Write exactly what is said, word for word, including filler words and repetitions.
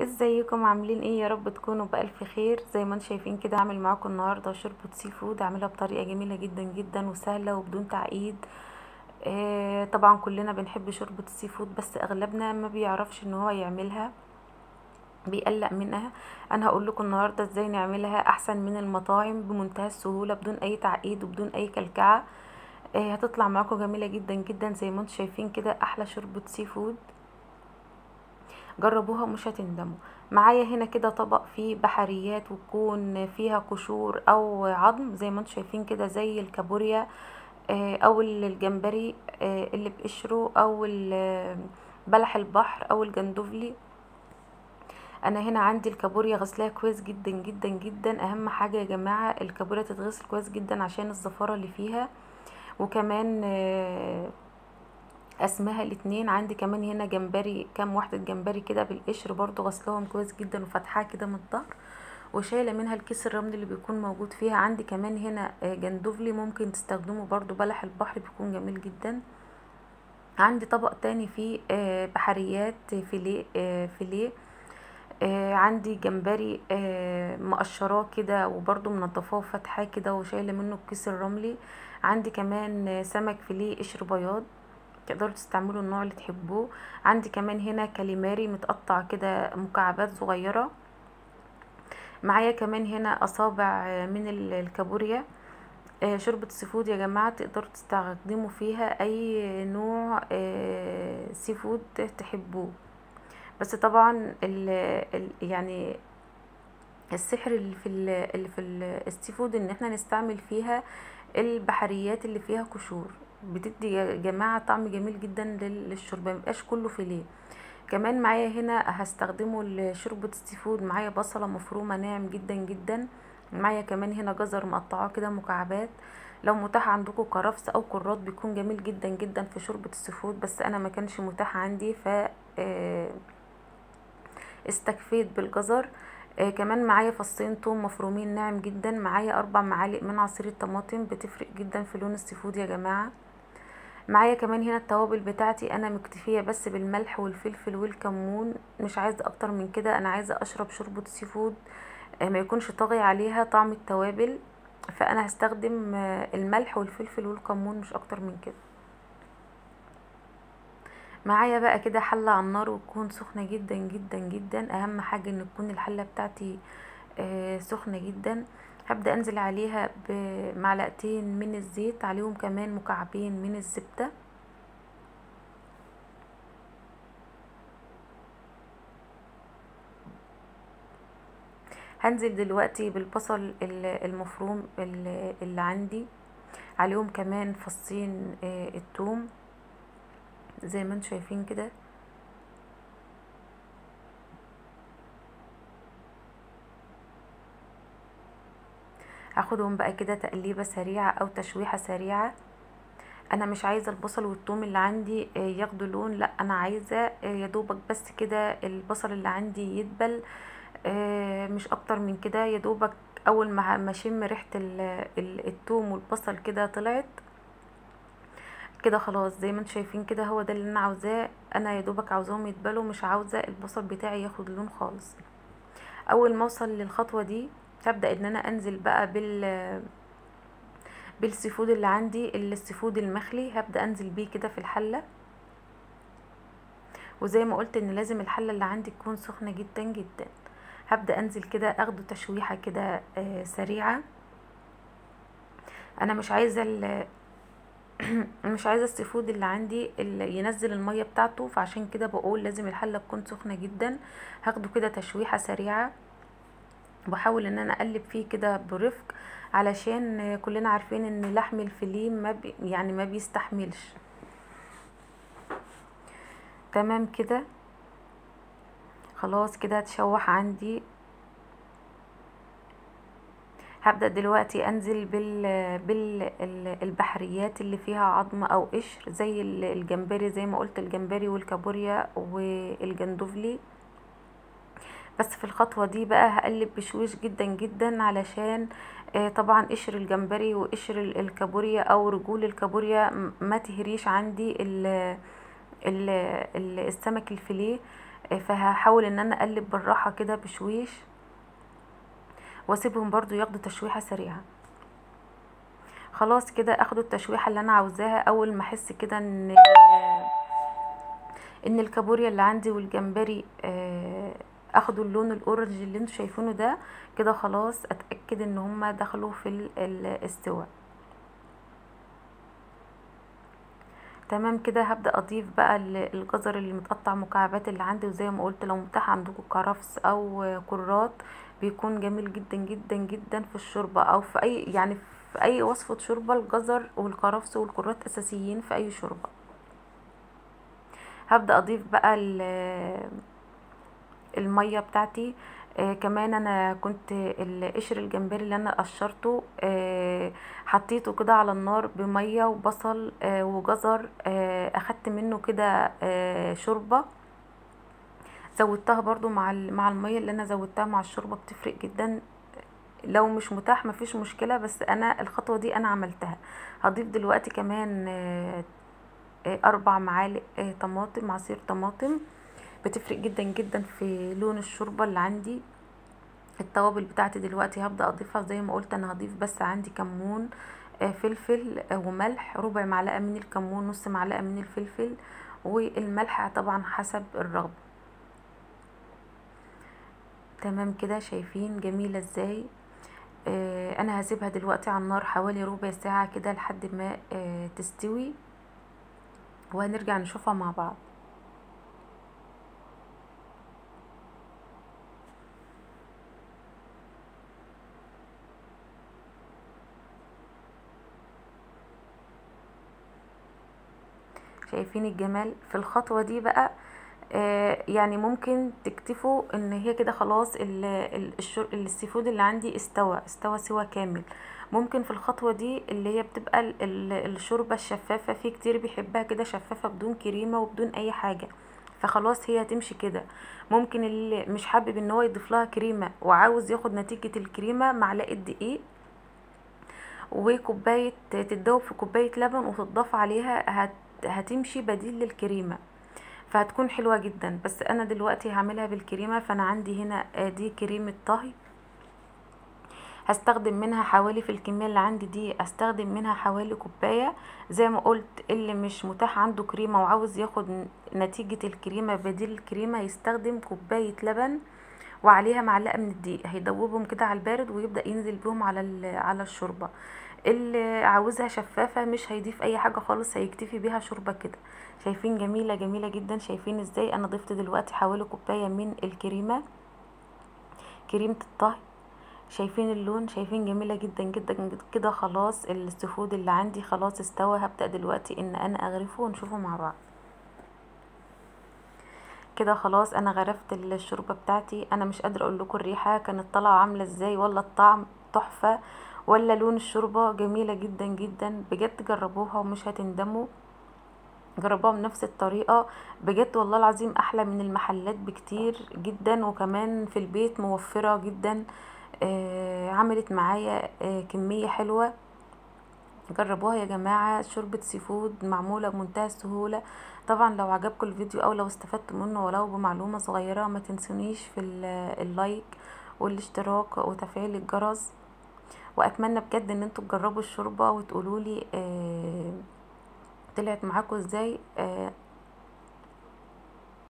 ازيكم عاملين ايه؟ يا رب تكونوا بألف خير. زي ما انتم شايفين كده هعمل معاكم النهارده شوربه سي فود، اعملها بطريقه جميله جدا جدا وسهله وبدون تعقيد. آه طبعا كلنا بنحب شوربه السي فود، بس اغلبنا ما بيعرفش ان هو يعملها، بيقلق منها. انا هقول لكم النهارده ازاي نعملها احسن من المطاعم بمنتهى السهوله، بدون اي تعقيد وبدون اي كلكعه. آه هتطلع معاكم جميله جدا جدا. زي ما انتم شايفين كده احلى شوربه سي فود، جربوها مش هتندموا. معايا هنا كده طبق فيه بحريات وتكون فيها قشور او عظم، زي ما انتم شايفين كده، زي الكابوريا آه، او الجمبري آه، اللي بقشره، او ال- بلح البحر او الجندوفلي. انا هنا عندي الكابوريا غسلاها كويس جدا جدا جدا. اهم حاجه يا جماعه الكابوريا تتغسل كويس جدا عشان الزفاره اللي فيها. وكمان آه، اسمها الاتنين. عندي كمان هنا جمبري، كام واحدة جمبري كده بالقشر، برضو غسلهم كويس جدا وفتحها كده من الظهر، وشايله منها الكيس الرمل اللي بيكون موجود فيها. عندي كمان هنا آه، جندوفلي، ممكن تستخدموا برضو بلح البحر، بيكون جميل جدا. عندي طبق تاني فيه آه، بحريات فيليه آه، فيليه آه، عندي جمبري آه، مقشراه كده وبرضو منضفاه وفتحاه كده وشايله منه الكيس الرملي. عندي كمان آه، سمك فيليه قشر بياض، تقدروا تستعملوا النوع اللي تحبوه. عندي كمان هنا كاليماري متقطع كده مكعبات صغيرة. معايا كمان هنا اصابع من ال- الكابوريا. آه، شوربة السي فود يا جماعة تقدروا تستخدموا فيها اي نوع آه، سي فود تحبوه، بس طبعا ال ال يعني السحر اللي في ال اللي في ال- السي فود ان احنا نستعمل فيها البحريات اللي فيها قشور، بتدي يا جماعة طعم جميل جدا لل- للشوربة، ميبقاش كله فيليه. كمان معايا هنا هستخدمه لشوربة السي فود، معايا بصلة مفرومة ناعم جدا جدا. معايا كمان هنا جزر مقطعاه كده مكعبات. لو متاح عندكم كرفس او كرات بيكون جميل جدا جدا في شوربة السي فود، بس انا ما كانش متاح عندي، ف آه، استكفيت بالجزر. آه كمان معايا فصين توم مفرومين ناعم جدا. معايا اربع معالق من عصير الطماطم، بتفرق جدا في لون السي فود يا جماعه. معايا كمان هنا التوابل بتاعتي، انا مكتفيه بس بالملح والفلفل والكمون، مش عايزه اكتر من كده. انا عايزه اشرب شوربه سي فود آه ما يكونش طاغي عليها طعم التوابل، فانا هستخدم آه الملح والفلفل والكمون، مش اكتر من كده. معايا بقى كده حله على النار وتكون سخنه جدا جدا جدا. اهم حاجه ان تكون الحله بتاعتي آه، سخنة جدا. هبدأ انزل عليها بمعلقتين من الزيت، عليهم كمان مكعبين من الزبدة. هنزل دلوقتي بالبصل ال- المفروم ال- اللي عندي، عليهم كمان فصين آه، الثوم زي ما انتم شايفين كده. هاخدهم بقى كده تقليبة سريعة او تشويحة سريعة. انا مش عايزة البصل والثوم اللي عندي آه، ياخدوا لون، لا انا عايزة آه، يا دوبك بس كده البصل اللي عندي يدبل، آه، مش اكتر من كده. يا دوبك اول ما ما اشم ريحه ال- ال- الثوم والبصل كده طلعت كده خلاص. زي ما انتم شايفين كده هو ده اللي انا عاوزاه. انا يا دوبك عاوزاهم يتبلوا، مش عاوزه البصل بتاعي ياخد لون خالص. اول ما اوصل للخطوه دي هبدا ان انا انزل بقى بال بالسي فود اللي عندي، السي فود المخلي، هبدا انزل بيه كده في الحله. وزي ما قلت ان لازم الحله اللي عندي تكون سخنه جدا جدا. هبدا انزل كده اخده تشويحه كده آه، سريعه. انا مش عايزه ال- مش عايزه السي فود اللي عندي اللي ينزل الميه بتاعته، فعشان كده بقول لازم الحله تكون سخنه جدا. هاخده كده تشويحه سريعه، وبحاول ان انا اقلب فيه كده برفق، علشان كلنا عارفين ان لحم الفيليه ما بي يعني ما بيستحملش. تمام كده خلاص كده اتشوح عندي. هبدأ دلوقتي انزل بال بالبحريات اللي فيها عظم او قشر، زي ال- الجمبري، زي ما قلت الجمبري والكابوريا والجندوفلي. بس في الخطوة دي بقى هقلب بشويش جدا جدا، علشان آه، طبعا قشر الجمبري وقشر ال- الكابوريا او رجول الكابوريا م- ما تهريش عندي ال ال ال السمك الفيليه. آه، فهحاول ان انا اقلب بالراحة كده بشويش، واسيبهم برضو ياخدوا تشويحة سريعة. خلاص كده اخدوا التشويحة اللي انا عاوزاها. اول ما احس كده ان ان الكابوريا اللي عندي والجمبري آه، اخدوا اللون الاورنج اللي انتوا شايفينه ده، كده خلاص اتاكد ان هما دخلوا في ال- ال- السوا. تمام كده هبدا اضيف بقى ال- الجزر اللي متقطع مكعبات اللي عندي، وزي ما قلت لو متاح عندكم كرفس او كرات بيكون جميل جدا جدا جدا في الشوربه، او في اي يعني في اي وصفه شوربه. الجزر والكرفس والكرات اساسيين في اي شوربه. هبدا اضيف بقى ال- الميه بتاعتي. آه كمان انا كنت ال- قشر الجمبري اللي انا قشرته آه حطيته كده على النار بميه وبصل آه وجزر، آه اخدت منه كده آه شوربه، زودتها برضو مع ال- مع الميه اللي انا زودتها مع الشوربه، بتفرق جدا. لو مش متاح مفيش مشكله، بس انا الخطوه دي انا عملتها. هضيف دلوقتي كمان آه آه، اربع معالق آه طماطم، عصير طماطم، بتفرق جدا جدا في لون الشوربه اللي عندي. التوابل بتاعتي دلوقتي هبدأ اضيفها. زي ما قلت انا هضيف بس عندي كمون، آه، فلفل آه، وملح، ربع معلقة من الكمون، نص معلقة من الفلفل، والملح طبعا حسب الرغبة. تمام كده شايفين جميلة ازاي. آه، انا هسيبها دلوقتي على النار حوالي ربع ساعة كده لحد ما آه، تستوي، وهنرجع نشوفها مع بعض. شايفين الجمال في الخطوة دي بقى. آه يعني ممكن تكتفوا ان هي كده خلاص ال- ال- الشر- السي فود اللي عندي استوى استوى سوا كامل. ممكن في الخطوة دي اللي هي بتبقى ال- ال- الشوربة الشفافة، في كتير بيحبها كده شفافة بدون كريمة وبدون اي حاجة، فخلاص هي هتمشي كده. ممكن اللي مش حابب ان هو يضيف لها كريمة وعاوز ياخد نتيجة الكريمة، معلقة دقيق وكوباية تتدوب في كوباية لبن وتضاف عليها، هت هتمشي بديل للكريمة، فهتكون حلوة جدا. بس انا دلوقتي هعملها بالكريمة، فانا عندي هنا آه، دي كريمة طهي. هستخدم منها حوالي في الكمية اللي عندي دي استخدم منها حوالي كوباية. زي ما قلت اللي مش متاح عنده كريمة وعاوز ياخد ن- نتيجة الكريمة بديل الكريمة، يستخدم كوباية لبن وعليها معلقة من الدقيق، هيدوبهم كده على البارد ويبدأ ينزل بيهم على ال- على الشوربة. اللي عاوزها شفافة مش هيضيف اي حاجة خالص، هيكتفي بيها شوربة كده. شايفين جميلة جميلة جدا. شايفين ازاي انا ضفت دلوقتي حوالي كوباية من الكريمة، كريمة الطهي. شايفين اللون، شايفين جميلة جدا جدا جدا. كده خلاص السفود اللي عندي خلاص استوى. هبدأ دلوقتي ان انا اغرفه ونشوفه مع بعض. كده خلاص انا غرفت الشوربه بتاعتي. انا مش قادره اقول لكم الريحه كانت طالعه عامله ازاي، ولا الطعم تحفه، ولا لون الشوربه جميله جدا جدا. بجد جربوها ومش هتندموا. جربوها بنفس الطريقه، بجد والله العظيم احلى من المحلات بكتير جدا، وكمان في البيت موفره جدا. آه عملت معايا آه كميه حلوه. جربوها يا جماعة. شوربة سي فود معمولة بمنتهى السهولة. طبعا لو عجبكم الفيديو او لو استفدت منه ولو بمعلومة صغيرة، ما تنسونيش في ال- اللايك والاشتراك وتفعيل الجرس. واتمنى بجد ان انتوا تجربوا الشوربة وتقولولي آه طلعت معاكم ازاي. آه